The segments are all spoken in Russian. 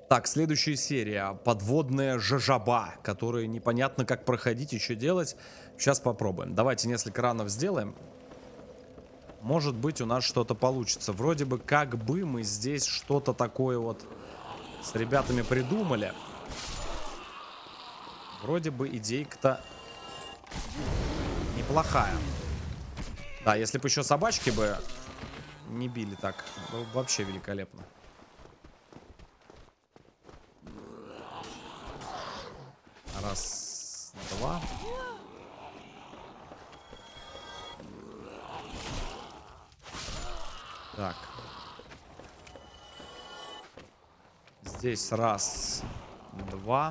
Так, следующая серия. Подводная жажаба, которую непонятно как проходить и что делать. Сейчас попробуем. Давайте несколько ранов сделаем. Может быть, у нас что-то получится. Вроде бы как бы мы здесь что-то такое вот с ребятами придумали. Вроде бы идейка-то неплохая. Да, если бы еще собачки бы не били так, было бы вообще великолепно. Раз, два. Так. Здесь раз, два,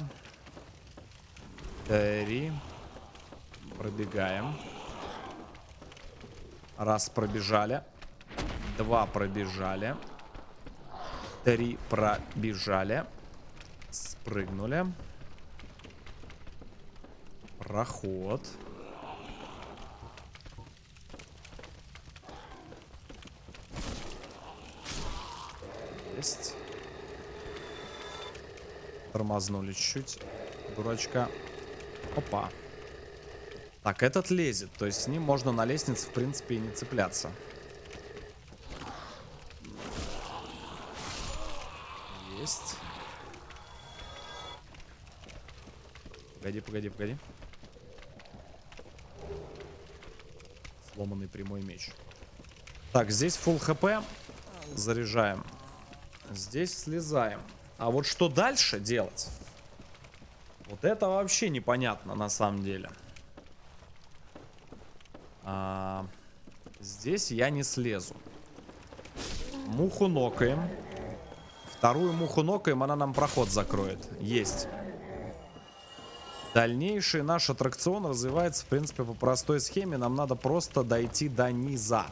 три. Пробегаем. Раз, пробежали. Два, пробежали. Три, пробежали. Спрыгнули. Проход. Есть. Тормознули чуть-чуть. Дурачка. Опа. Так, этот лезет. То есть с ним можно на лестнице, в принципе, и не цепляться. Есть. Погоди, погоди, погоди. Сломанный прямой меч. Так, здесь full хп. Заряжаем. Здесь слезаем. А вот что дальше делать? Вот это вообще непонятно на самом деле. Здесь я не слезу. Муху нокаем. Вторую муху нокаем, она нам проход закроет. Есть. Дальнейший наш аттракцион развивается, в принципе, по простой схеме. Нам надо просто дойти до низа.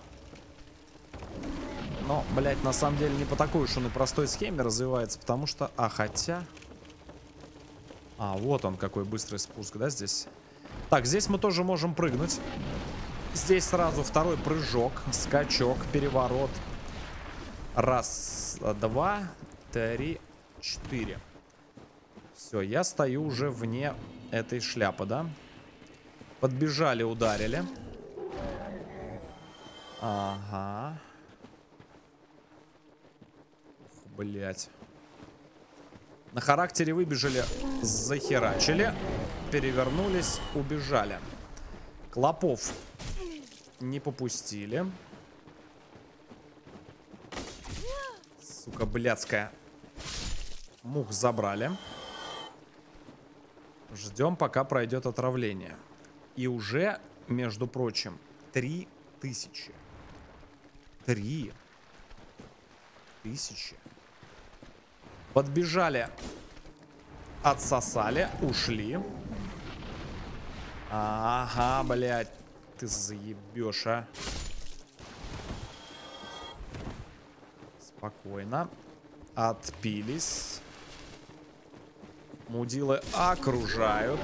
Но, блядь, на самом деле не по такой уж он и простой схеме развивается, потому что... А, хотя... А, вот он какой быстрый спуск, да, здесь? Так, здесь мы тоже можем прыгнуть. Здесь сразу второй прыжок, скачок, переворот. Раз, два, три, четыре. Все, я стою уже вне этой шляпы, да? Подбежали, ударили. Ага. Блять. На характере выбежали, захерачили, перевернулись, убежали. Клопов не попустили. Сука, блядская. Мух забрали. Ждем, пока пройдет отравление. И уже, между прочим, 3000. 3000. Подбежали. Отсосали. Ушли. Ага, блядь. Ты заебешь, а. Спокойно. Отпились. Мудилы окружают.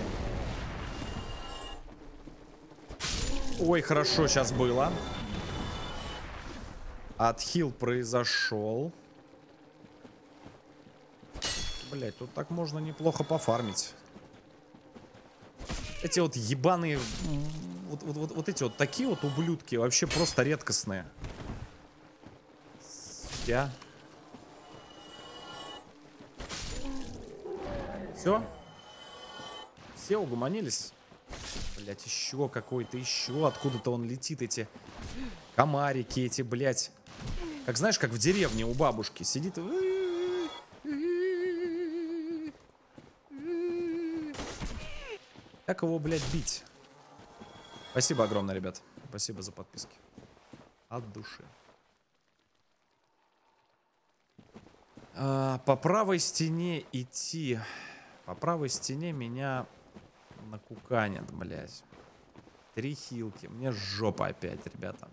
Ой, хорошо сейчас было. Отхил произошел. Блять, тут так можно неплохо пофармить. Эти вот ебаные... Вот эти вот такие вот ублюдки вообще просто редкостные. Я... Все? Все угомонились? Блять, еще какой-то, еще откуда-то он летит, эти комарики, эти, блять. Как знаешь, как в деревне у бабушки сидит. Как его, блядь, бить? Спасибо огромное, ребят. Спасибо за подписки. От души. По правой стене идти. По правой стене меня накуканят, блядь. 3 хилки. Мне жопа опять, ребята.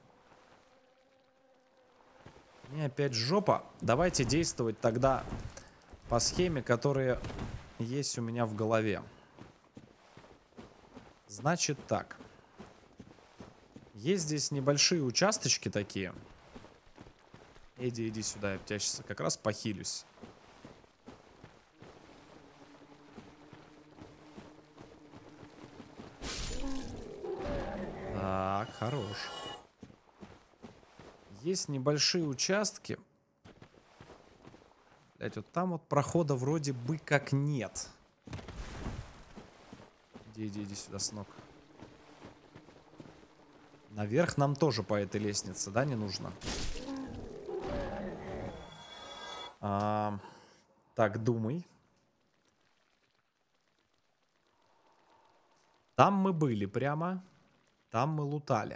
Мне опять жопа. Давайте действовать тогда по схеме, которая есть у меня в голове. Значит так. Есть здесь небольшие участочки такие. Эдди, иди сюда, я тебя сейчас как раз похилюсь. хорош. Есть небольшие участки. Блять, вот там вот прохода вроде бы как нет. Иди сюда, сынок. Наверх нам тоже по этой лестнице, да, не нужно? Так, думай. Там мы были прямо. Там мы лутали.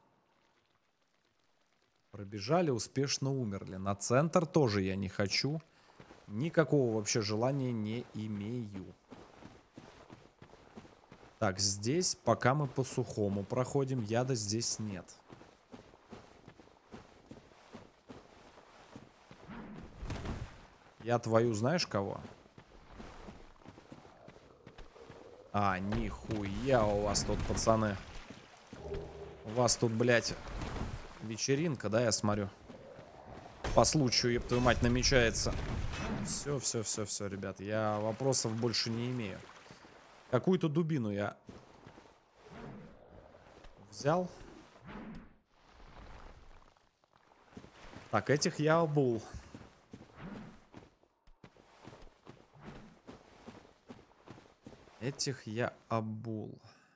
Пробежали, успешно умерли. На центр тоже я не хочу. Никакого вообще желания не имею. Так, здесь, пока мы по сухому проходим, яда здесь нет. Я твою знаешь кого? А, нихуя у вас тут, пацаны. У вас тут, блядь, вечеринка, да, я смотрю? По случаю, еб твою мать, намечается. Все, ребят, я вопросов больше не имею. Какую-то дубину я взял. Так, этих я обул. Этих я обул.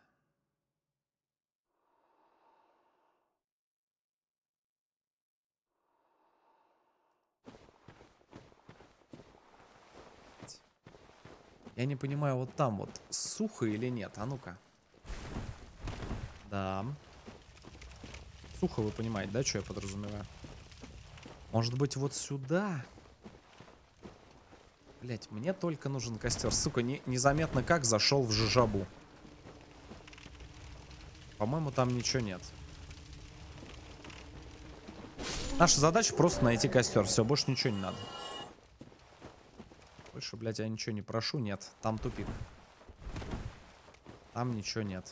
Я не понимаю, вот там вот сухо или нет? А ну-ка. Да. Сухо, вы понимаете, да, что я подразумеваю? Может быть, вот сюда? Блять, мне только нужен костер. Сука, незаметно как зашел в жижабу. По-моему, там ничего нет. Наша задача просто найти костер. Все, больше ничего не надо. Больше, блядь, я ничего не прошу. Нет, там тупик. Там ничего нет.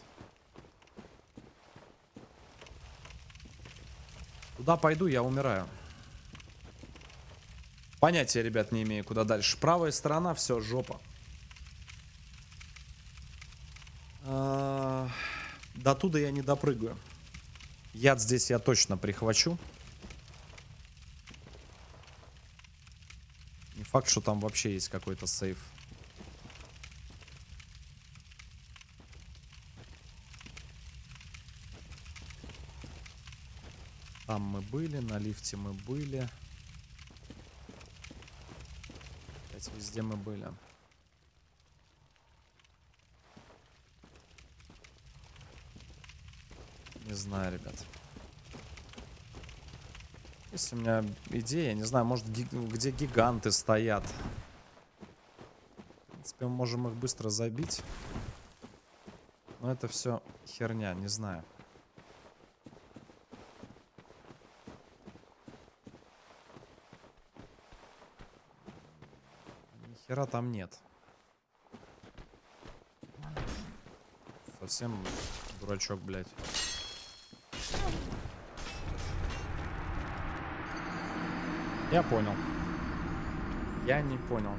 Куда пойду, я умираю. Понятия, ребят, не имею, куда дальше. Правая сторона, все, жопа. До туда я не допрыгаю. Яд здесь я точно прихвачу. Не факт, что там вообще есть какой-то сейф. Там мы были, на лифте мы были. Опять везде мы были. Не знаю, ребят. Есть у меня идея, не знаю, может, где гиганты стоят. В принципе, мы можем их быстро забить. Но это все херня, не знаю. Ни хера там нет. Совсем дурачок, блядь. Я понял. Я не понял.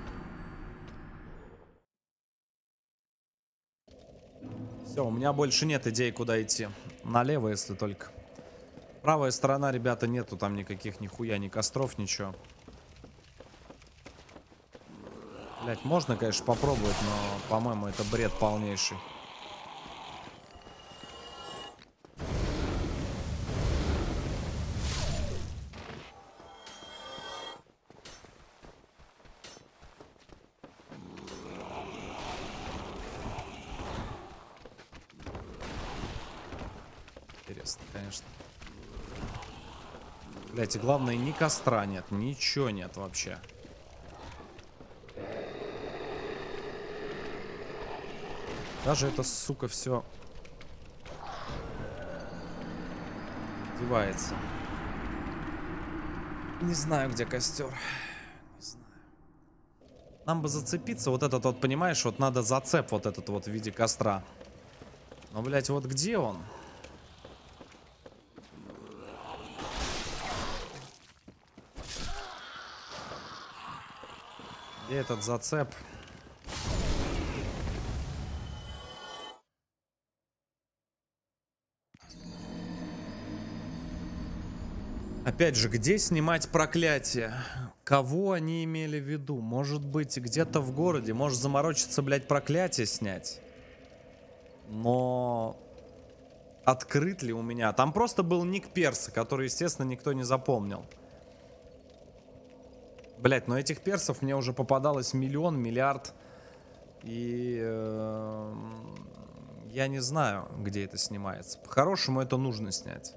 Все, у меня больше нет идей, куда идти. Налево, если только. Правая сторона, ребята, нету там никаких нихуя, ни костров, ничего. Блять, можно, конечно, попробовать, но, по-моему, это бред полнейший. Интересно, конечно. Блять, и главное, ни костра нет, ничего нет вообще. Даже это, сука, все девается. Не знаю, где костер. Не знаю. Нам бы зацепиться. Вот этот вот, понимаешь, вот надо зацеп вот этот вот в виде костра. Но, блять, вот где он? Где этот зацеп? Опять же, где снимать проклятие? Кого они имели в виду? Может быть, где-то в городе. Может заморочиться, блядь, проклятие снять. Но... Открыт ли у меня? Там просто был ник перса, который, естественно, никто не запомнил. Блять, но этих персов мне уже попадалось миллион, миллиард. И... я не знаю, где это снимается. По-хорошему это нужно снять.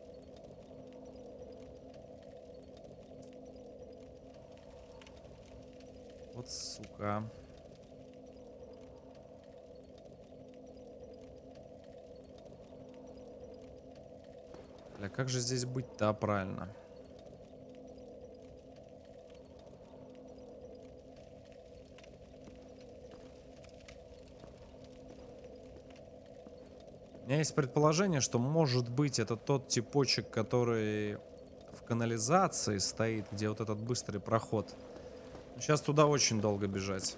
Вот сука. Бля, как же здесь быть-то правильно? У меня есть предположение, что может быть это тот типочек, который в канализации стоит, где вот этот быстрый проход. Сейчас туда очень долго бежать.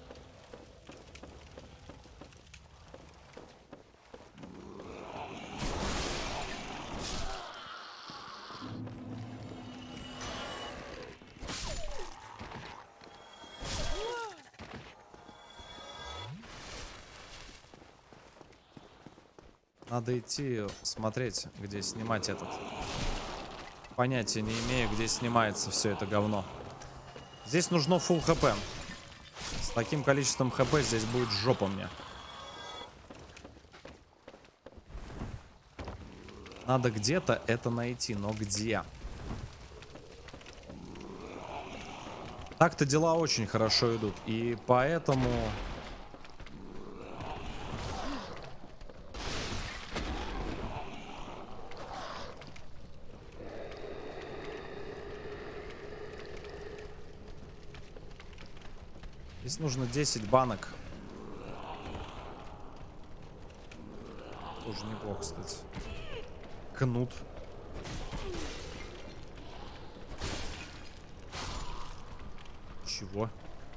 Надо идти смотреть, где снимать этот. Понятия не имею, где снимается все это говно. Здесь нужно фулл хп. С таким количеством хп здесь будет жопа мне. Надо где-то это найти, но где? Так-то дела очень хорошо идут, и поэтому... Здесь нужно 10 банок. Тоже неплохо, кстати. Кнут. Чего?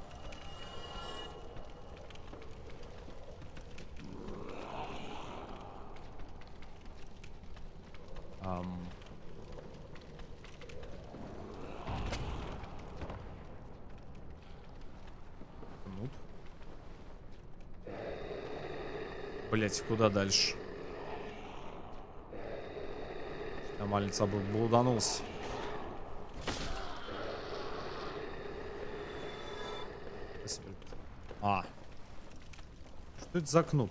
Кнут. Блять, куда дальше? А малец блуданулся. А. Что это за кнут?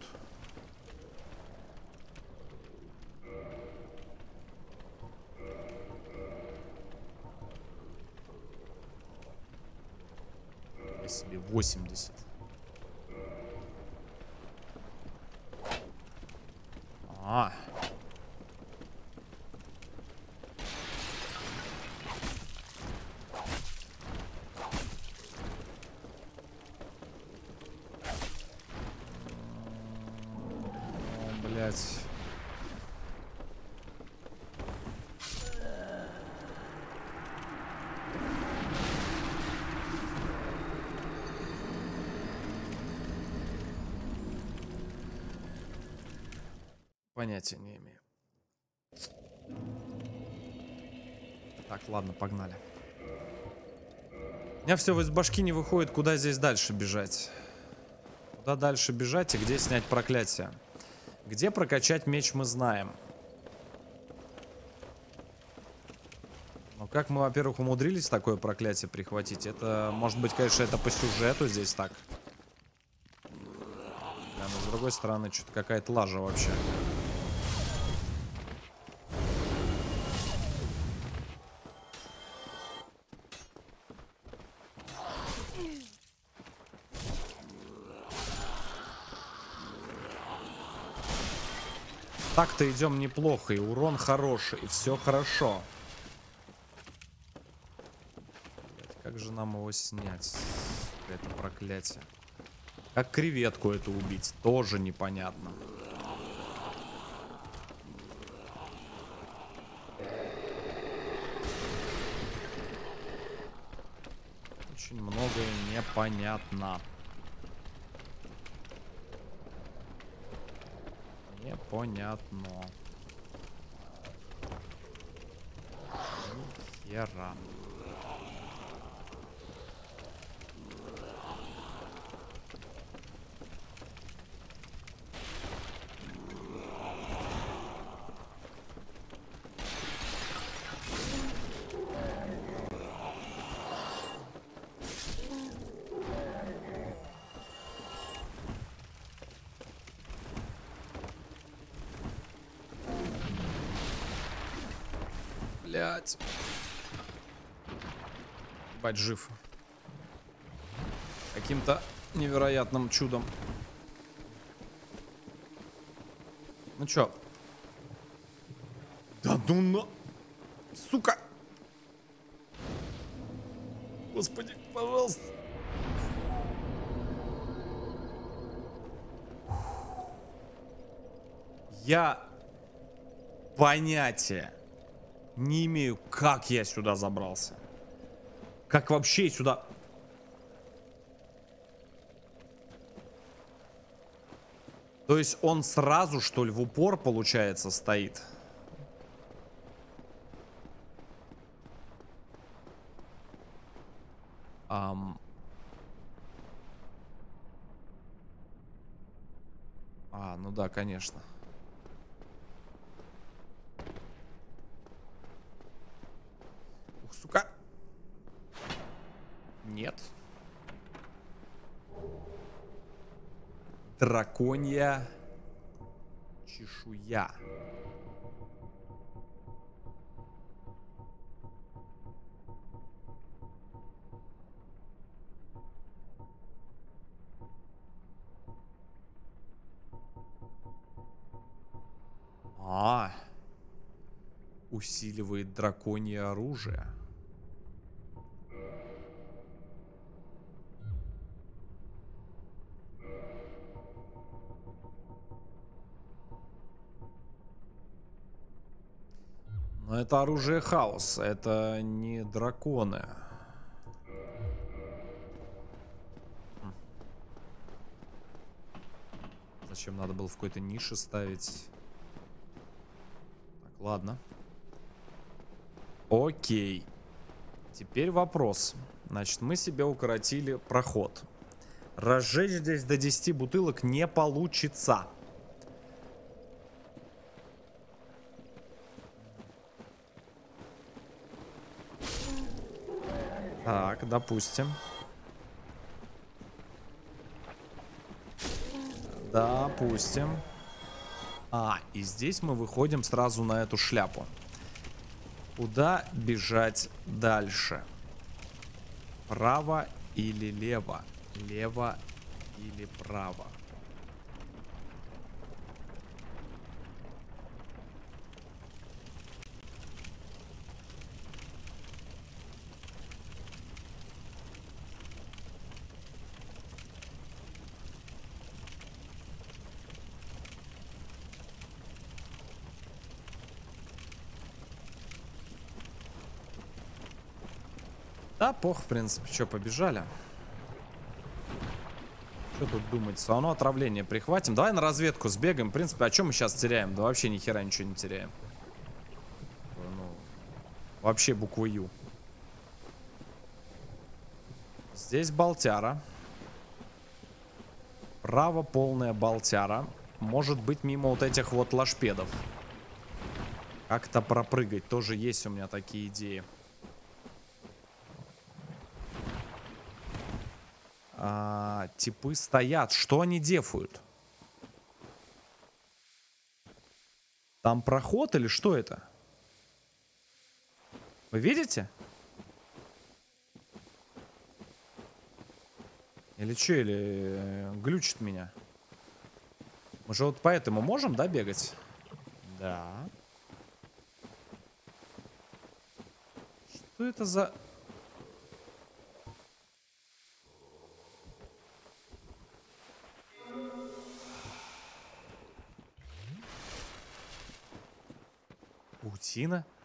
Я себе 80. А. Блять. Понятия не имею. Так, ладно, погнали. У меня все из башки не выходит, куда здесь дальше бежать. Куда дальше бежать и где снять проклятие. Где прокачать меч, мы знаем. Но как мы, во-первых, умудрились такое проклятие прихватить? Это, может быть, конечно, это по сюжету здесь так. Да, но с другой стороны, что-то какая-то лажа вообще. Так-то идем неплохо, и урон хороший, и все хорошо. Как же нам его снять? Это проклятие. Как креветку эту убить? Тоже непонятно. Очень многое непонятно. Непонятно. Вера. Блять. Ебать, жив. Каким-то невероятным чудом. Ну чё? Да ну на... Сука! Господи, пожалуйста. Я понятия не имею, как я сюда забрался. Как вообще сюда... То есть он сразу, что ли, в упор, получается, стоит? Ну да, конечно. Ух, сука. Нет. Драконья чешуя. Усиливает драконье оружие. Но это оружие хаоса, это не драконы. Зачем надо было в какой-то нише ставить? Так, ладно. Окей. Теперь вопрос. Значит, мы себе укоротили проход. Разжечь здесь до 10 бутылок не получится. Так, допустим. Допустим. И здесь мы выходим сразу на эту шляпу. Куда бежать дальше? Право или лево? Лево или право? Да, пох, в принципе, что, побежали. Что тут думать? Все равно отравление прихватим. Давай на разведку сбегаем. В принципе, о чем мы сейчас теряем? Да вообще ни хера ничего не теряем. Ну, вообще букву Ю. Здесь болтяра. Право полная болтяра. Может быть, мимо вот этих вот лошпедов. Как-то пропрыгать. Тоже есть у меня такие идеи. Типы стоят. Что они дефуют? Там проход или что это? Вы видите? Или что, или глючит меня? Мы же вот поэтому можем, да, бегать? Да. Что это за... Паутина?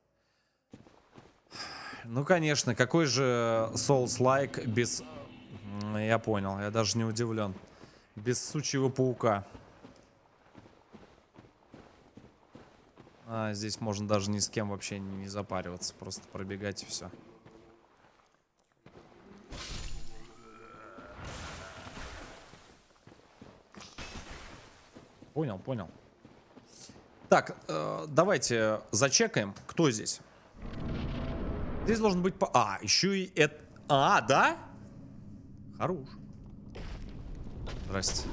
Ну, конечно, какой же Souls-like без... Я понял, я даже не удивлен. Без сучьего паука. А, здесь можно даже ни с кем вообще не запариваться. Просто пробегать и все. Понял, понял. Так, давайте зачекаем, кто здесь. Здесь должен быть... А, еще и это... А, да? Хорош. Здрасте.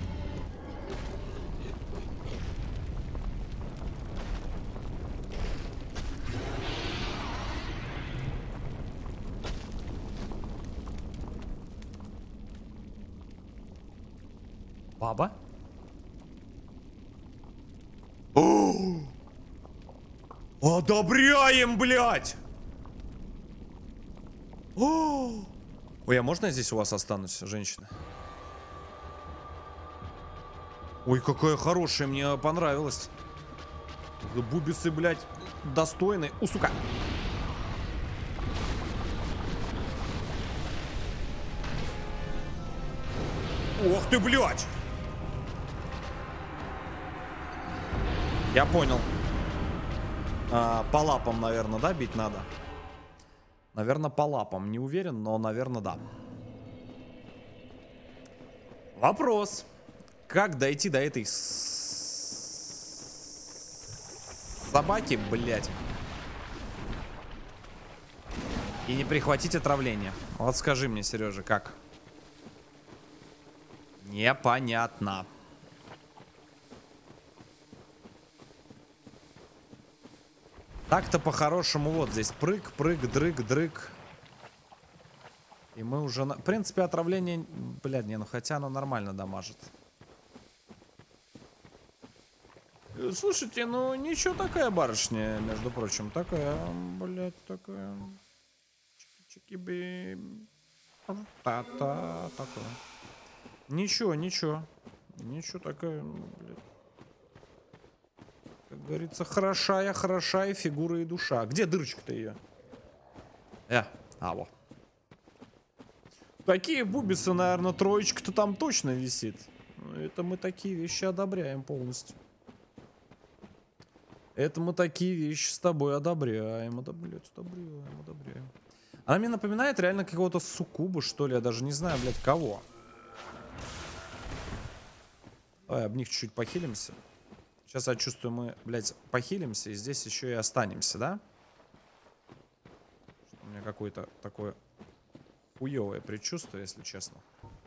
Баба? О! Одобряем, блядь! О! Ой, а можно я здесь у вас останусь, женщина? Ой, какая хорошая, мне понравилась. Бубисы, блядь, достойные. У, сука! Ох ты, блядь! Я понял. По лапам, наверное, да, бить надо? Наверное, по лапам. Не уверен, но, наверное, да. Вопрос. Как дойти до этой собаки, блядь? И не прихватить отравление. Вот скажи мне, Сережа, как? Непонятно. Так-то по-хорошему вот здесь прыг, прыг, дрыг, дрыг. И мы уже... В принципе, отравление... Блядь, не, ну хотя оно нормально дамажит. Слушайте, ну ничего такая барышня, между прочим. Такая, блядь, такая... Чики-чики-би... Та-та, такое. Ничего, ничего. Ничего такая, блядь. Как говорится, хорошая фигура и душа. Где дырочка-то ее? Во. Такие бубисы, наверное, троечка-то там точно висит. Это мы такие вещи одобряем полностью. Это мы такие вещи с тобой одобряем. Одобряем. Она мне напоминает реально какого-то суккуба, что ли. Я даже не знаю, блядь, кого. Давай об них чуть-чуть похилимся. Сейчас я чувствую, мы, блядь, похилимся и здесь еще и останемся, да? У меня какое-то такое хуевое предчувствие, если честно.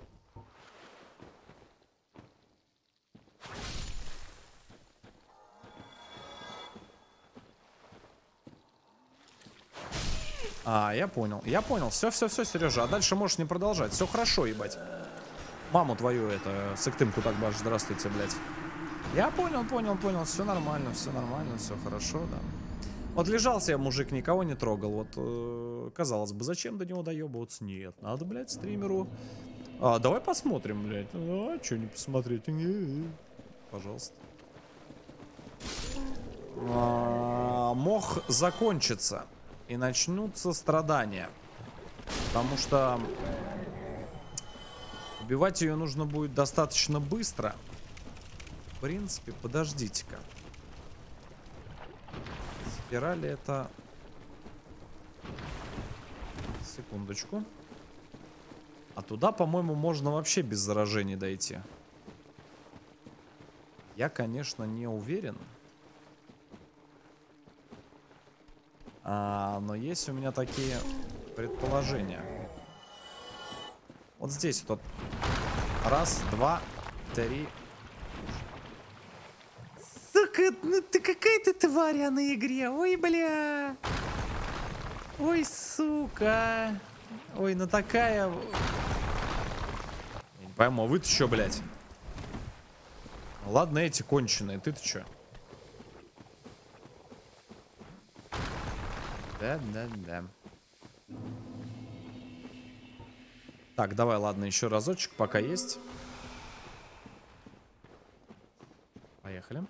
Я понял. Я понял. Все, Сережа. А дальше можешь не продолжать. Все хорошо, ебать. Маму твою, это, Сыктымку так башь. Здравствуйте, блядь. Я понял. Все нормально, все хорошо, да. Вот лежал себе мужик, никого не трогал. Вот, казалось бы, зачем до него доебываться? Нет, надо, блядь, стримеру. Давай посмотрим, блядь. Что не посмотреть? Пожалуйста. Мог закончиться. И начнутся страдания. Потому что убивать ее нужно будет достаточно быстро. В принципе, подождите-ка. Спирали это... Секундочку. А туда, по-моему, можно вообще без заражений дойти. Я, конечно, не уверен. Но есть у меня такие предположения. Вот здесь вот. Раз, два, три. Сука, ну ты какая-то тварь на игре. Ой, бля. Ой, сука. Ой, ну такая... Я не пойму, а вы-то чё, блядь? Ладно, эти конченые. Ты-то чё? Да. Так, давай, ладно, еще разочек, пока есть. Поехали.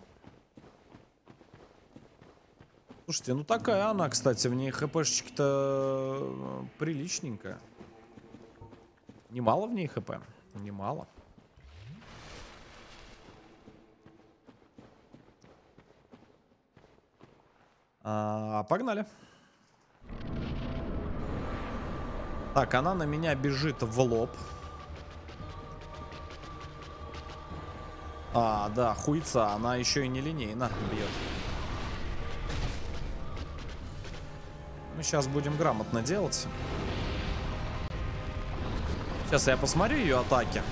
Слушайте, ну такая она, кстати, в ней хпшечки-то приличненькая. Немало в ней хп? Немало. Погнали. Так, она на меня бежит в лоб. Да, хуйца, она еще и нелинейно бьет. Мы сейчас будем грамотно делать. Сейчас я посмотрю ее атаки.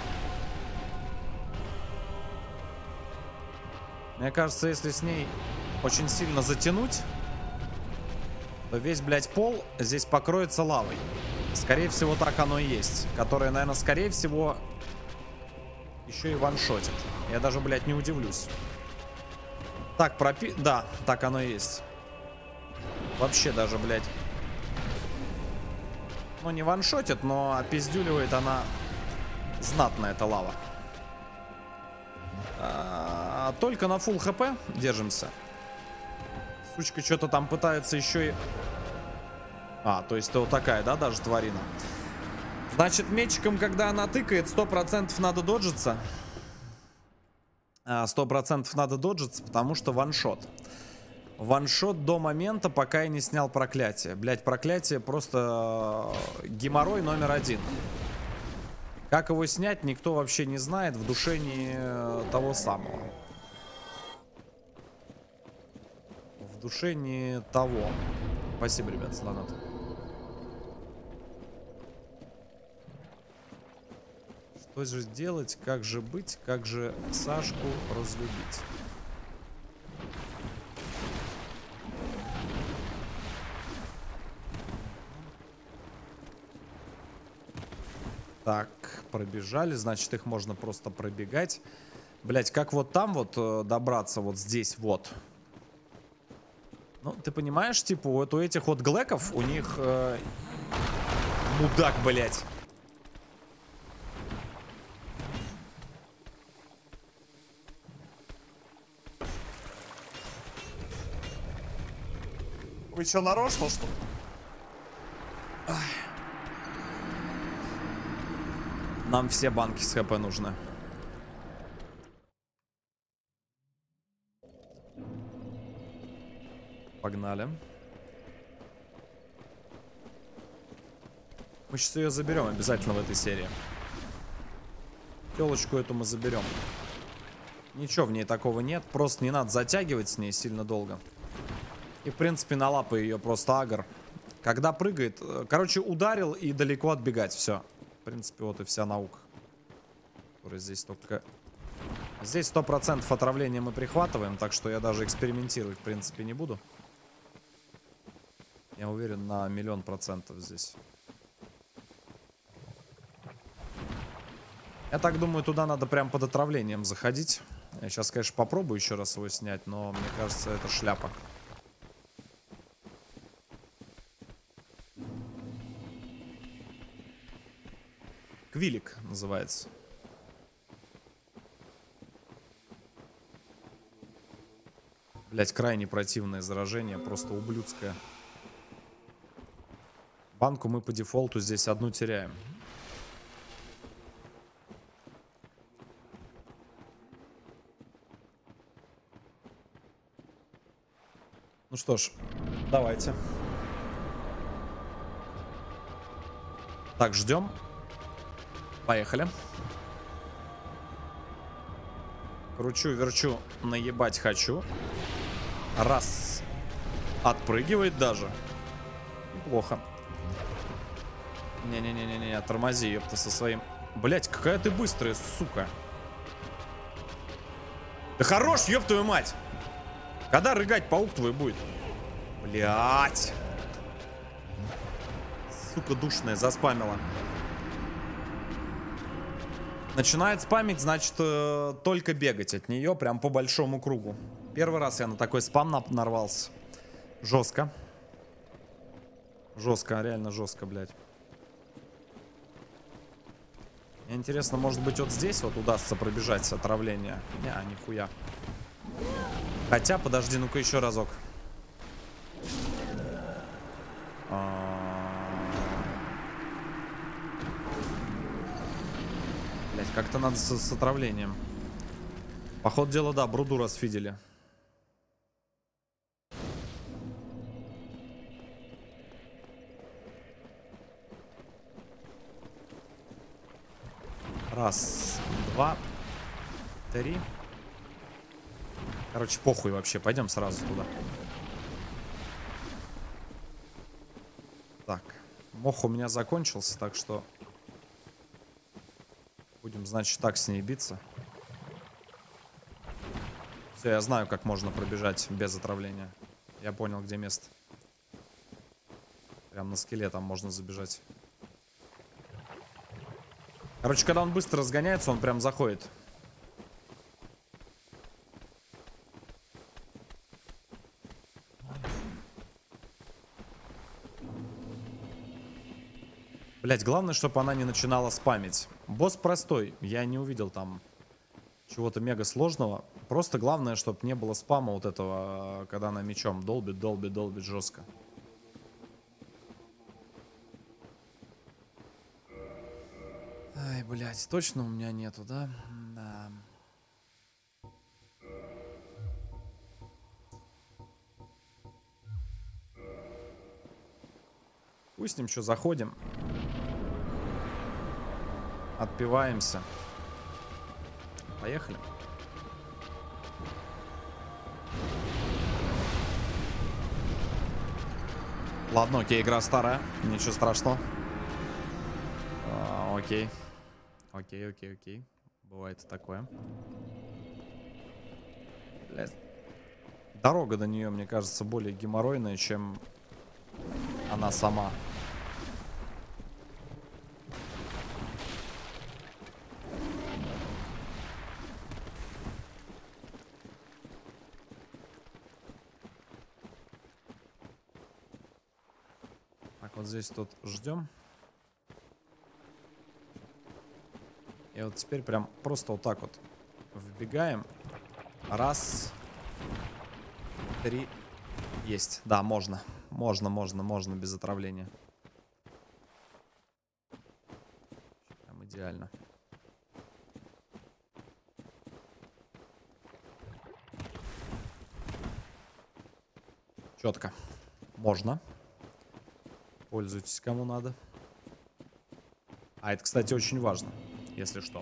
Мне кажется, если с ней очень сильно затянуть, то весь, блядь, пол здесь покроется лавой. Скорее всего, так оно и есть. Которая, наверное, скорее всего, еще и ваншотит. Я даже, блядь, не удивлюсь. Так, да, так оно и есть. Вообще даже, блядь. Ну, не ваншотит, но опиздюливает она знатно, эта лава. Только на фулл хп держимся. Сучка что-то там пытается еще и... то есть это вот такая, да, даже тварина. Значит, мечиком, когда она тыкает, 100% надо доджиться. 100% надо доджиться, потому что ваншот. Ваншот до момента, пока я не снял проклятие. Блять, проклятие просто геморрой номер 1. Как его снять, никто вообще не знает в душении того самого. В душении того. Спасибо, ребят, слонат. Что же делать, как же быть, как же Сашку разлюбить? Так, пробежали, значит, их можно просто пробегать. Блять, как вот там вот добраться, вот здесь вот. Ну, ты понимаешь, типа, вот у этих вот глэков, у них мудак, блять. Вы что, нарочно, что ли? Нам все банки с ХП нужны. Погнали. Мы сейчас ее заберем обязательно в этой серии. Телочку эту мы заберем. Ничего в ней такого нет. Просто не надо затягивать с ней сильно долго. И в принципе на лапы ее просто агр. Когда прыгает, короче, ударил и далеко отбегать. Все. В принципе, вот и вся наука. Которая здесь только... Здесь 100% отравления мы прихватываем. Так что я даже экспериментировать в принципе не буду. Я уверен на 1000000% здесь. Я так думаю, туда надо прям под отравлением заходить. Я сейчас, конечно, попробую еще раз его снять, но мне кажется, это шляпа. Квилик называется. Блять, крайне противное заражение, просто ублюдское. Банку мы по дефолту здесь одну теряем. Ну что ж, давайте. Так, ждем. Поехали. Кручу, верчу, наебать хочу. Раз. Отпрыгивает даже. Неплохо. Не-не-не-не-не, тормози, ёпта, со своим... Блять, какая ты быстрая, сука. Да хорош, ёб твою мать. Когда рыгать паук твой будет? Блять. Сука душная, заспамила. Начинает спамить, значит, только бегать от нее, прям по большому кругу. Первый раз я на такой спам нарвался. Жестко. Жестко, реально жестко, блядь. Мне интересно, может быть, вот здесь вот удастся пробежать с отравления. Не, нихуя. Хотя, подожди, ну-ка еще разок. Блять, как-то надо с отравлением. Походу дела, да, бруду расфидели. Раз, два, три. Короче, похуй вообще. Пойдем сразу туда. Так. Мох у меня закончился, так что... Будем, значит, так с ней биться. Все, я знаю, как можно пробежать без отравления. Я понял, где место. Прям на скеле там можно забежать. Короче, когда он быстро разгоняется, он прям заходит. Блять, главное, чтобы она не начинала спамить. Босс простой. Я не увидел там чего-то мега сложного. Просто главное, чтобы не было спама вот этого, когда она мечом долбит, долбит, долбит жестко. Ай, блядь, точно у меня нету, да? Да. Пусть с ним что, заходим. Отпиваемся. Поехали. Ладно, окей, игра старая. Ничего страшного. Окей. Окей, окей, окей. Бывает и такое. Блядь. Дорога до нее, мне кажется, более геморройная, чем она сама. Так, вот здесь тут ждем. И вот теперь прям просто вот так вот вбегаем. Раз. Три. Есть. Да, можно. Можно без отравления. Прям идеально. Четко. Можно. Пользуйтесь кому надо. А это, кстати, очень важно, если что.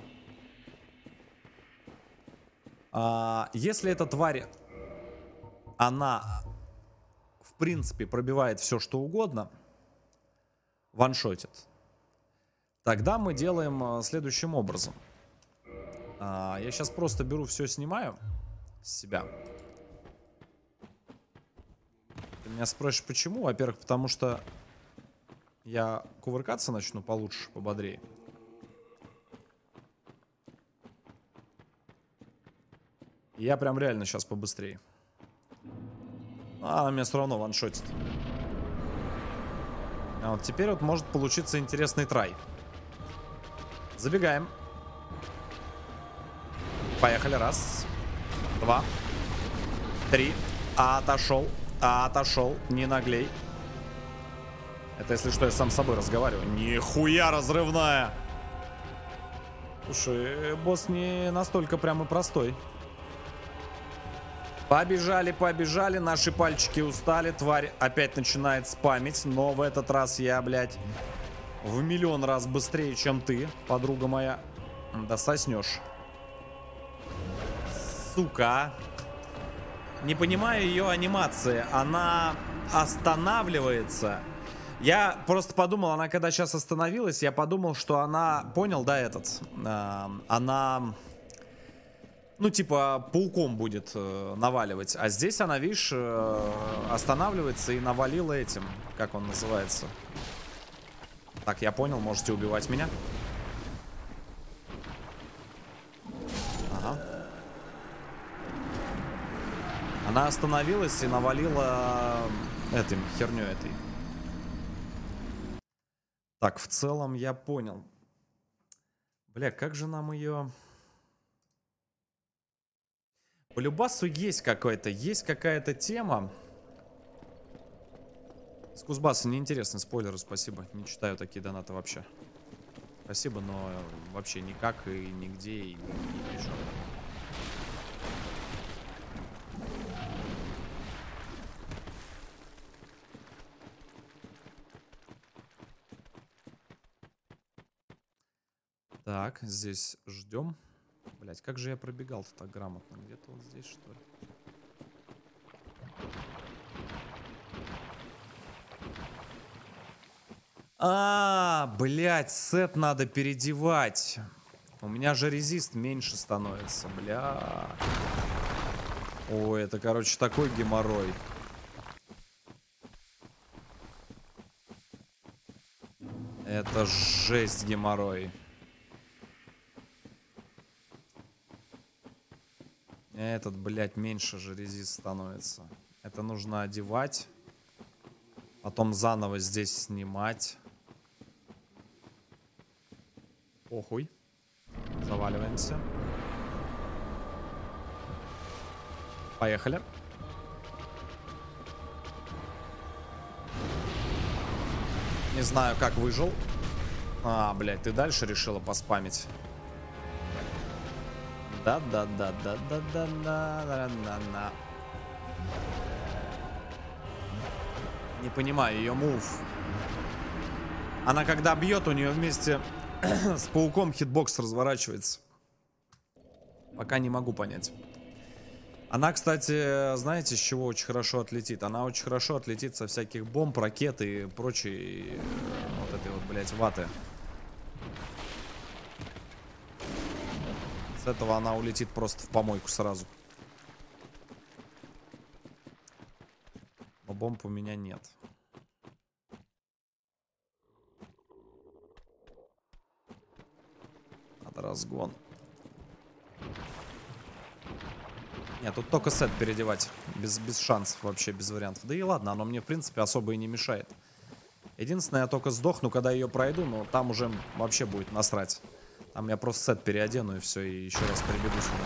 Если эта тварь, она, в принципе, пробивает все, что угодно, ваншотит, тогда мы делаем следующим образом. Я сейчас просто беру все, снимаю с себя. Ты меня спросишь, почему? Во-первых, потому что я кувыркаться начну получше, пободрее. Я прям реально сейчас побыстрее. Она меня все равно ваншотит. А вот теперь вот может получиться интересный трай. Забегаем. Поехали. Раз. Два. Три. Отошел. Отошел. Не наглей. Это, если что, я сам с собой разговариваю. Нихуя разрывная. Слушай, босс не настолько прям и простой. Побежали, побежали. Наши пальчики устали. Тварь опять начинает спамить. Но в этот раз я, блядь, в миллион раз быстрее, чем ты, подруга моя. Да соснешь. Сука. Не понимаю ее анимации. Она останавливается. Я просто подумал, она когда сейчас остановилась, я подумал, что она... Понял, да, этот? Она... Ну, типа, пауком будет наваливать. А здесь она, видишь, останавливается и навалила этим. Как он называется? Так, я понял, можете убивать меня. Ага. Она остановилась и навалила этим, херню этой. Так, в целом я понял. Бля, как же нам ее... По любасу есть какая-то тема. С Кузбасса неинтересны спойлеры, спасибо. Не читаю такие донаты вообще. Спасибо, но вообще никак и нигде и ни при чем. Так, здесь ждем. Блять, как же я пробегал-то так грамотно? Где-то вот здесь, что ли? Блять, сет надо переодевать. У меня же резист меньше становится, бля. Ой, это, короче, такой геморрой. Это жесть геморрой. Этот, блядь, меньше же резист становится. Это нужно одевать. Потом заново здесь снимать. Похуй. Заваливаемся. Поехали. Не знаю, как выжил. Блядь, ты дальше решила поспамить. Да-да-да-да-да-да-да-да-да. Не понимаю ее мув. Она когда бьет, у нее вместе с пауком хитбокс разворачивается. Пока не могу понять. Она, кстати, знаете, с чего очень хорошо отлетит? Она очень хорошо отлетит со всяких бомб, ракет и прочей вот этой вот, блядь, ваты. С этого она улетит просто в помойку сразу. Но бомб у меня нет. Надо разгон. Нет, тут только сет переодевать. Без шансов вообще, без вариантов. Да и ладно, оно мне, в принципе, особо и не мешает. Единственное, я только сдохну, когда ее пройду, но там уже вообще будет насрать. Там я просто сет переодену и все, и еще раз прибегу сюда.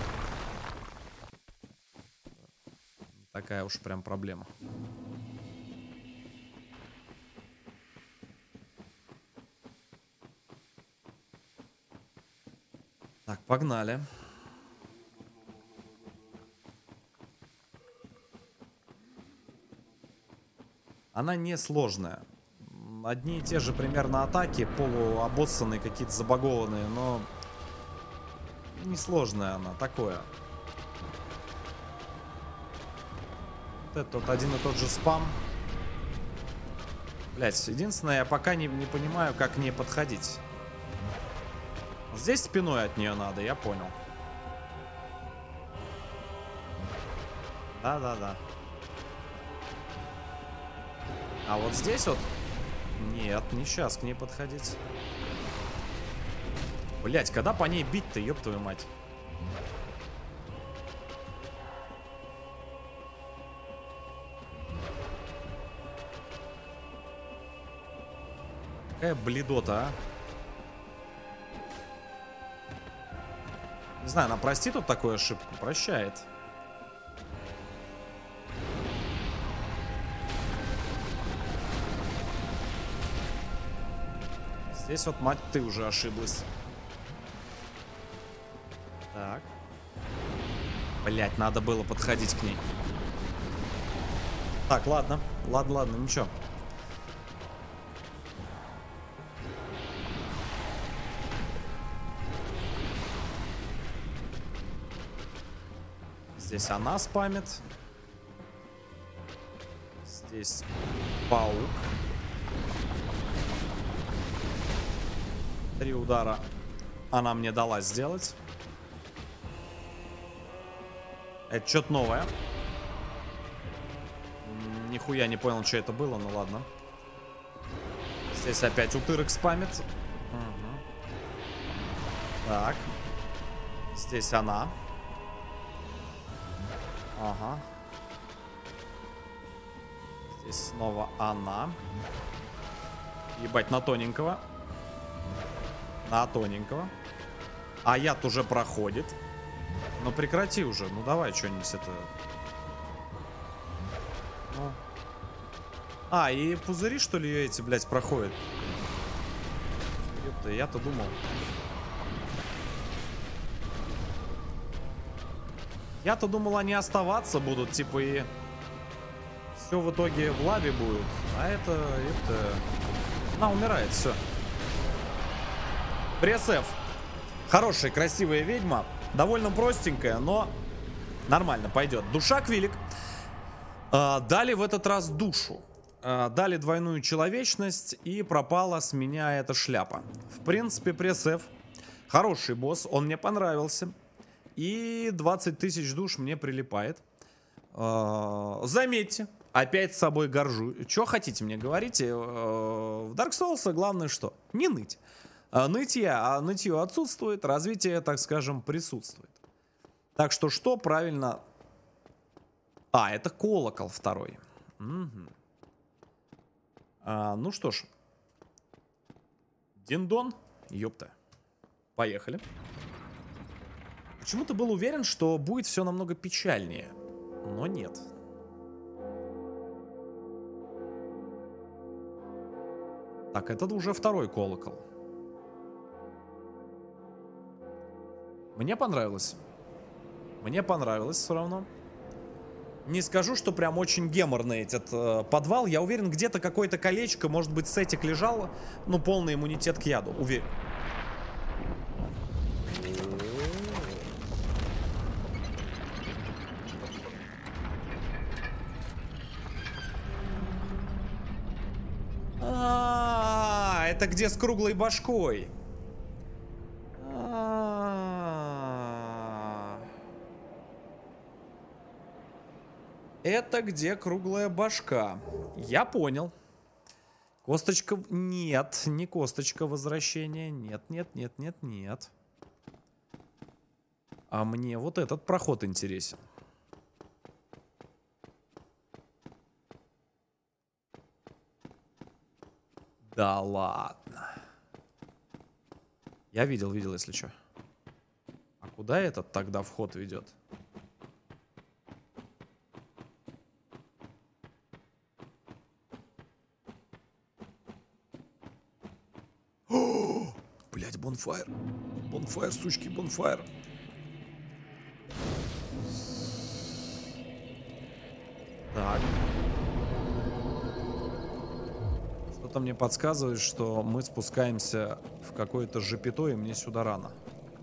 Такая уж прям проблема. Так, погнали. Она не сложная. Одни и те же примерно атаки, полуобоссанные, какие-то забагованные, но несложная она, такое. Вот это вот один и тот же спам. Блять, единственное, я пока не понимаю, как к ней подходить. Здесь спиной от нее надо, я понял. Да-да-да. А вот здесь вот... Нет, не сейчас к ней подходить. Блять, когда по ней бить-то, ёб твою мать. Какая бледота, а. Не знаю, она простит тут такую ошибку? Прощает. Здесь вот, мать, ты уже ошиблась. Так. Блять, надо было подходить к ней. Так, ладно. Ладно, ничего. Здесь она спамит. Здесь паук. 3 удара она мне дала сделать. Это что-то новое. Нихуя не понял, что это было, ну ладно. Здесь опять утырок спамит. Угу. Так. Здесь она. Ага. Здесь снова она. Ебать, на тоненького. На тоненького. А яд уже проходит. Ну прекрати уже. Ну давай что-нибудь это... Ну. И пузыри, что ли, эти, блядь, проходят? Ёпта, я-то думал. Я-то думал, они оставаться будут, типа, и... Все в итоге в лаве будет. А это... Она умирает, все. Пресс F. Хорошая, красивая ведьма. Довольно простенькая, но нормально пойдет. Душа Квилик. Дали в этот раз душу. Дали двойную человечность, и пропала с меня эта шляпа. В принципе, пресс-F. Хороший босс, он мне понравился. И 20 тысяч душ мне прилипает. Заметьте, опять с собой горжу. Что хотите мне говорите? В Dark Souls главное что? Не ныть. Нытье отсутствует, развитие, так скажем, присутствует. Так что правильно? Это колокол второй. Угу. Ну что ж. Диндон. Ёпта. Поехали. Почему-то был уверен, что будет все намного печальнее. Но нет. Так, это уже второй колокол. Мне понравилось. Мне понравилось все равно. Не скажу, что прям очень геморный этот подвал. Я уверен, где-то какое-то колечко, может быть, сетик лежал. Ну, полный иммунитет к яду. Уверен. Это где с круглой башкой? Это где круглая башка. Я понял. Косточка... Нет, не косточка возвращения. Нет, нет, нет, нет, нет. А мне вот этот проход интересен. Да ладно. Я видел, если что. А куда этот тогда вход ведет? Блять, бонфайр. Бонфайр, сучки, бонфайр. Так. Что-то мне подсказывает, что мы спускаемся в какое-то жопито, и мне сюда рано.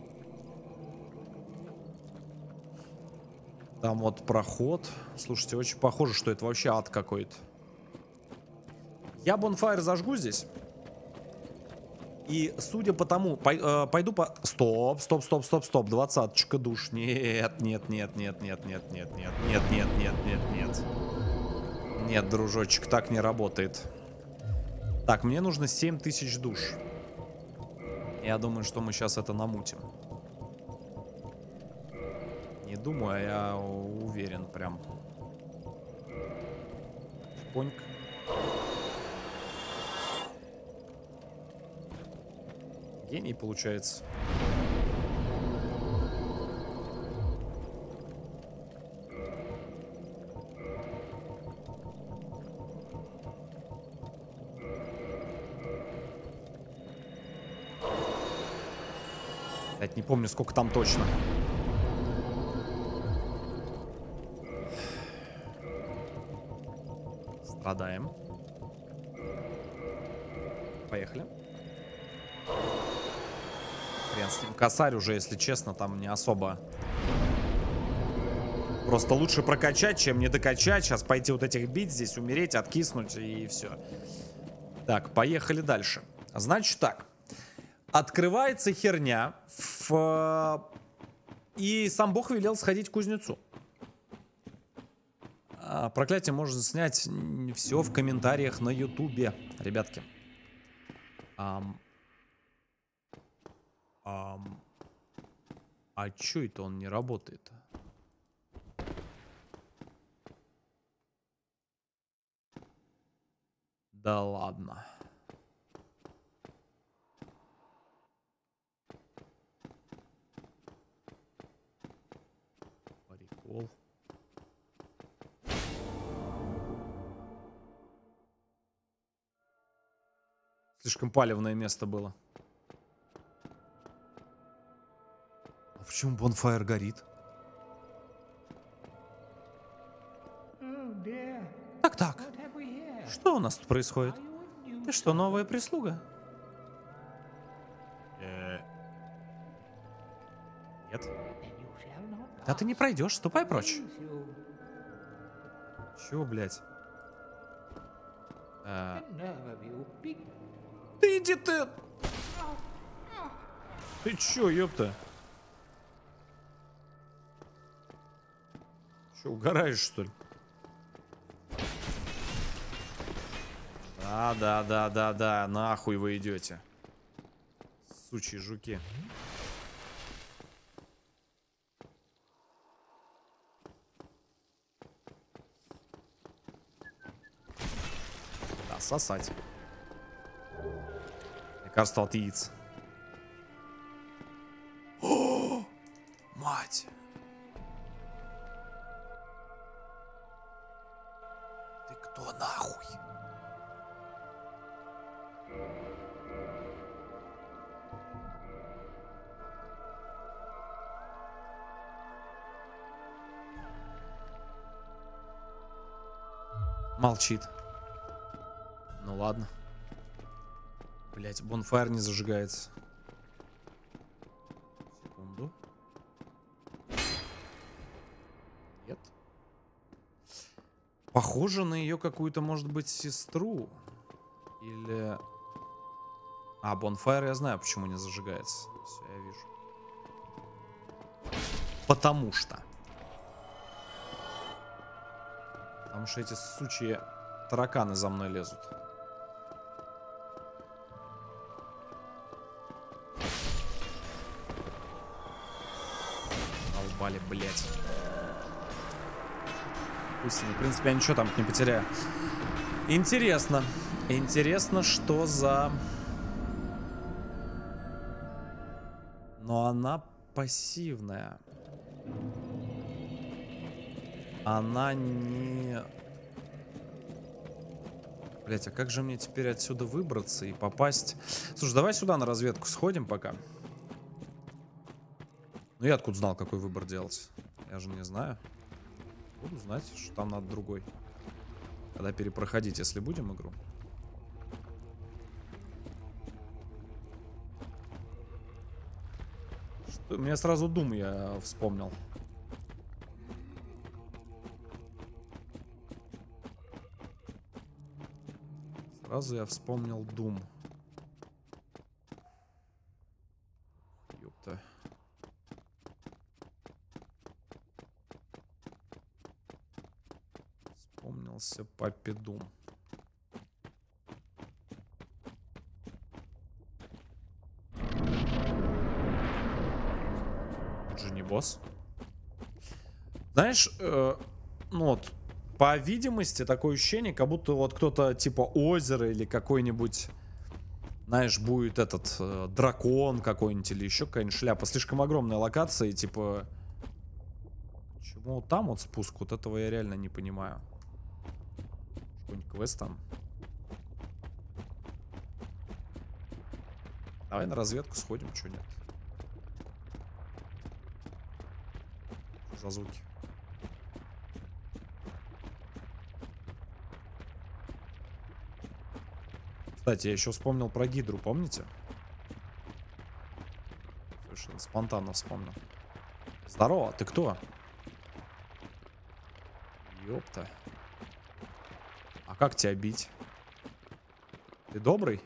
Там вот проход. Слушайте, очень похоже, что это вообще ад какой-то. Я бонфайр зажгу здесь. И судя по тому, пойду по... Стоп, стоп, стоп, стоп, стоп. 20-чка душ. Нет, нет, нет, нет, нет, нет, нет, нет, нет, нет, нет, нет, нет. Нет, дружочек, так не работает. Так, мне нужно 7000 душ. Я думаю, что мы сейчас это намутим. Не думаю, а я уверен прям. Поньк. Гений получается. Блять, не помню, сколько там точно. Страдаем. Поехали. Хрен с ним. Косарь уже, если честно, там не особо. Просто лучше прокачать, чем не докачать. Сейчас пойти вот этих бить здесь, умереть, откиснуть и все. Так, поехали дальше. Значит так. Открывается херня. И сам Бог велел сходить к кузнецу. Проклятие можно снять все в комментариях на ютубе, ребятки. А чё это он не работает? Да ладно. Прикол. Слишком палевное место было. А почему бонфайр горит? Так. Что у нас тут происходит? Ты что, новая прислуга? Нет. Да ты не пройдешь, ступай прочь. Чего, блядь? Ты иди ты! Ты чё, ёпта? Чё, угораешь, что ли? Да, нахуй вы идете. Сучьи жуки. Да, сосать. Лекарство от яиц. О, мать! Ты кто нахуй? Молчит. Ну ладно. Блять, бонфайр не зажигается. Секунду. Нет. Похоже на ее какую-то, может быть, сестру. Или... А, бонфайр я знаю, почему не зажигается. Все, я вижу. Потому что эти сучьи тараканы за мной лезут. Албали, блять. Пусть, в принципе, я ничего там не потеряю. Интересно. Интересно, что за... Но она пассивная. Она не... Блять, а как же мне теперь отсюда выбраться и попасть? Слушай, давай сюда на разведку сходим пока. Ну я откуда знал, какой выбор делать? Я же не знаю. Буду знать, что там надо другой. Когда перепроходить, если будем игру. Что? Мне сразу Doom я вспомнил. Сразу я вспомнил Doom. Ёпта. Вспомнился папе Doom. Это же не босс. Знаешь, ну вот, по видимости, такое ощущение, как будто вот кто-то типа озера или какой-нибудь, знаешь, будет этот дракон какой-нибудь или еще какая-нибудь шляпа. Слишком огромная локация и типа... Почему вот там вот спуск? Вот этого я реально не понимаю. Какой-нибудь квест там. Давай на разведку сходим, что нет. Что за звуки? Кстати, я еще вспомнил про Гидру, помните? Совершенно спонтанно вспомнил. Здорово, ты кто? Ёпта. А как тебя бить? Ты добрый?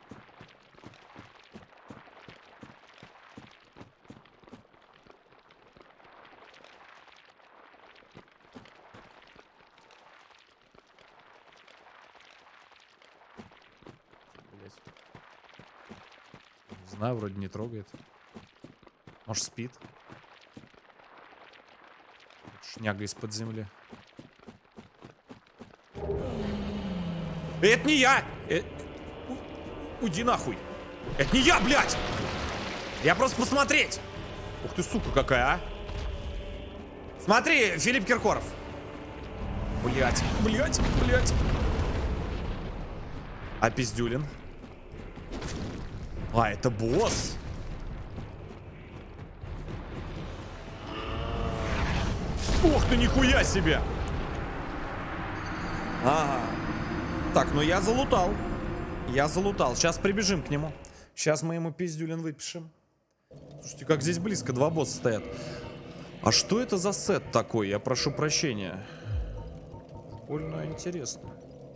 Не знаю, вроде не трогает. Может, спит? Шняга из-под земли. Это не я! Уйди нахуй! Это не я, блядь! Я просто посмотреть! Ух ты, сука какая, а! Смотри, Филипп Киркоров! Блядь, блядь, блядь! А Пиздюлин? А, это босс? Ох ты, нихуя себе! Ага. Так, ну я залутал. Я залутал. Сейчас прибежим к нему. Сейчас мы ему Пиздюлин выпишем. Слушайте, как здесь близко два босса стоят. А что это за сет такой? Я прошу прощения. Больно интересно.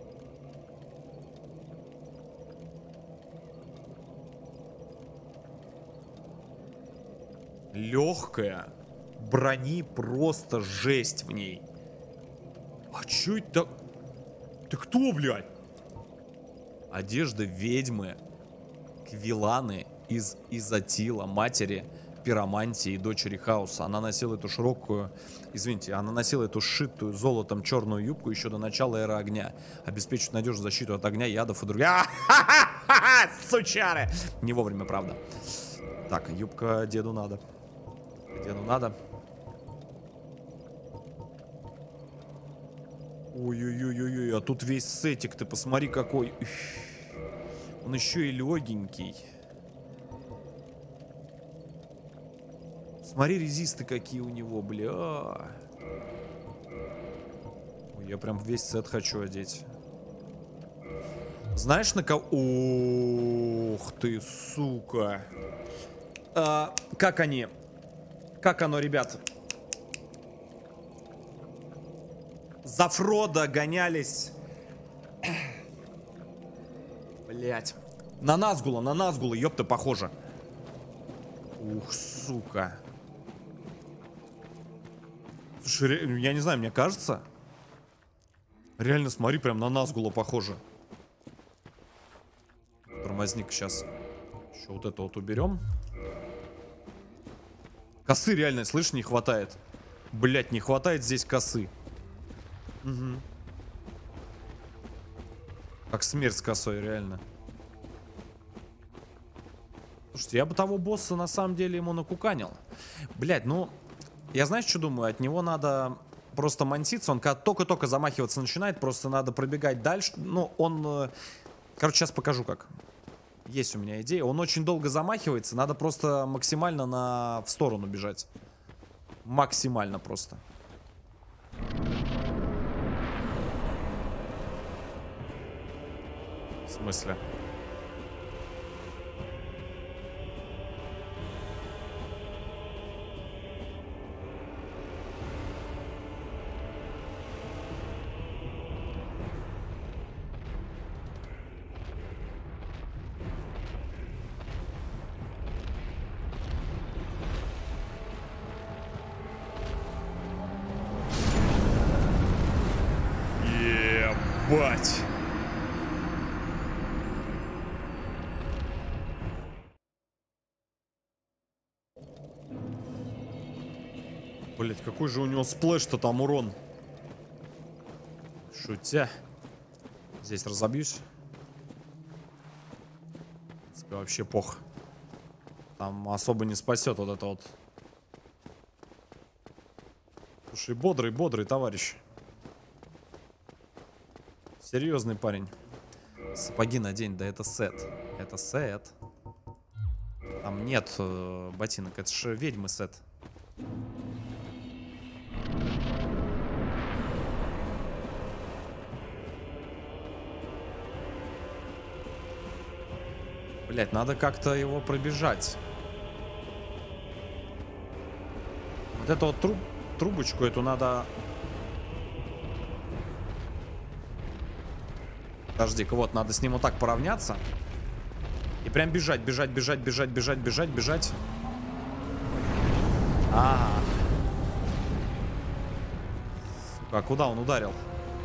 Легкая. Брони просто жесть в ней. А чё это? Ты кто, блядь? Одежда ведьмы Квиланы из Изотила, матери Пиромантии и дочери Хаоса. Она носила эту широкую, извините, она носила эту сшитую золотом черную юбку еще до начала эры огня. Обеспечивает надежную защиту от огня, ядов и других. Сучары! Не вовремя, правда. Так, юбка деду надо. Деду надо. Ой-ой-ой-ой, а тут весь сетик, ты посмотри какой. Он еще и легенький. Смотри, резисты какие у него, бля. Ой, я прям весь сет хочу одеть. Знаешь, на кого... Ух ты, сука. Как они? Как оно, ребят? За Фродо гонялись. Блять. На Назгула, ёпта, похоже. Ух, сука. Слушай, я не знаю, мне кажется. Реально, смотри, прям на Назгула похоже. Тормозник сейчас. Еще вот это вот уберем. Косы реально, слышь, не хватает. Блять, не хватает здесь косы. Угу. Как смерть с косой, реально. Слушайте, я бы того босса на самом деле ему накуканил. Блять, ну... Я знаешь, что думаю? От него надо просто манситься. Он когда только-только замахиваться начинает, просто надо пробегать дальше. Ну, он... Короче, сейчас покажу как. Есть у меня идея. Он очень долго замахивается. Надо просто максимально в сторону бежать. Максимально просто. В смысле? Ебать! Блять, какой же у него сплэш-то там урон? Шутя. Здесь разобьюсь. В принципе, вообще пох. Там особо не спасет вот это вот. Слушай, бодрый товарищ. Серьезный парень. Сапоги надень, да это сет. Это сет. Там нет ботинок, это же ведьмы сет. Блять, надо как-то его пробежать. Вот эту вот трубочку эту надо... Подожди-ка, вот, надо с ним вот так поравняться. И прям бежать. Ага. Сука, а куда он ударил?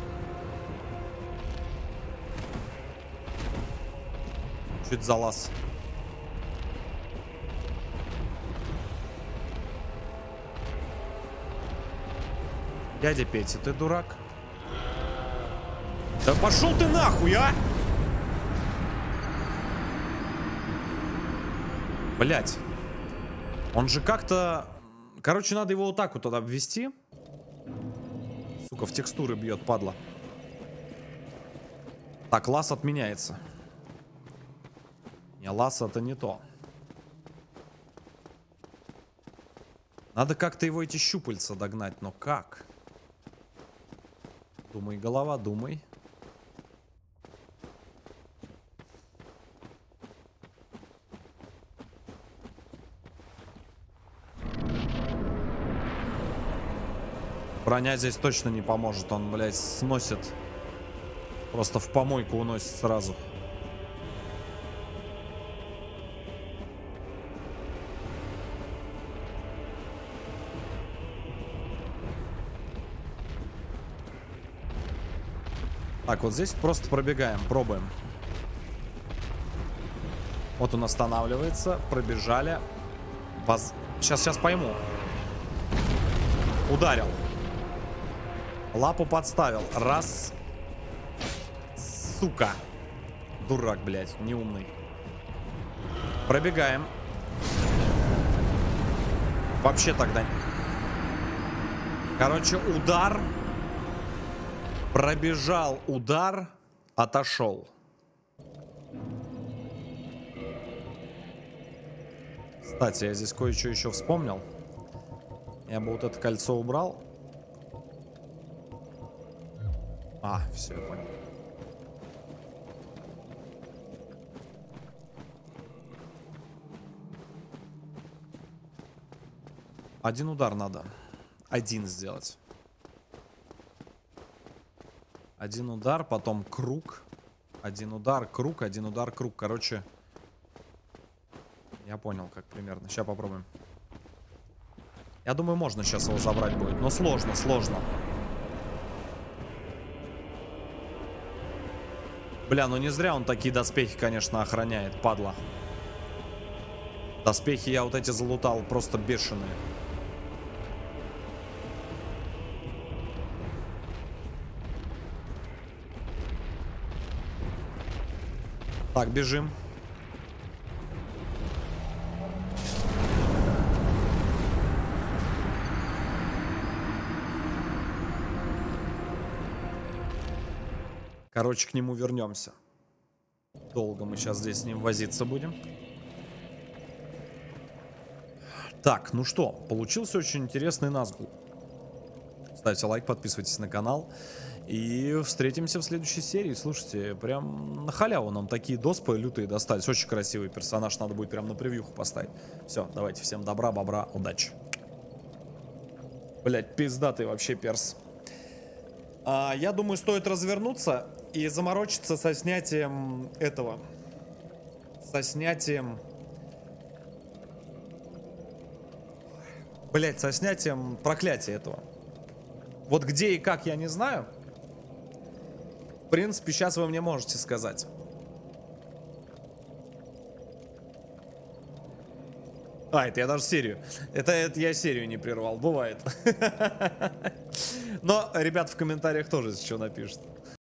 Чуть залаз. Дядя Петя, ты дурак? Да пошел ты нахуй, а! Блять. Он же как-то... Короче, надо его вот так вот туда обвести. Сука, в текстуры бьет, падла. Так, лаз отменяется. Не, лаз это не то. Надо как-то его эти щупальца догнать, но как? Думай, голова, думай. Броня здесь точно не поможет. Он, блядь, сносит. Просто в помойку уносит сразу. Так, вот здесь просто пробегаем, пробуем. Вот он останавливается, пробежали. Сейчас пойму. Ударил. Лапу подставил. Раз. Сука. Дурак, блядь, неумный. Пробегаем. Вообще тогда. Короче, удар. Пробежал удар, отошел. Кстати, я здесь кое-что еще вспомнил. Я бы вот это кольцо убрал. А, все, я понял. Один удар надо. Один сделать. Один удар, потом круг. Один удар, круг, один удар, круг. Короче, я понял, как примерно. Сейчас попробуем. Я думаю, можно сейчас его забрать будет. Но сложно, сложно. Бля, ну не зря он такие доспехи, конечно, охраняет, падла. Доспехи я вот эти залутал, просто бешеные. Так, бежим. Короче, к нему вернемся. Долго мы сейчас здесь с ним возиться будем. Так, ну что, получился очень интересный Назгул. Ставьте лайк, подписывайтесь на канал. И встретимся в следующей серии. Слушайте, прям на халяву нам такие доспы лютые достались. Очень красивый персонаж, надо будет прям на превьюху поставить. Все, давайте, всем добра, бобра, удачи. Блять, пиздатый вообще перс. Я думаю, стоит развернуться и заморочиться со снятием этого. Со снятием... Блять, со снятием проклятия этого. Вот где и как, я не знаю. В принципе, сейчас вы мне можете сказать. Это я даже серию. Это я серию не прервал. Бывает. Но ребят в комментариях тоже что напишут.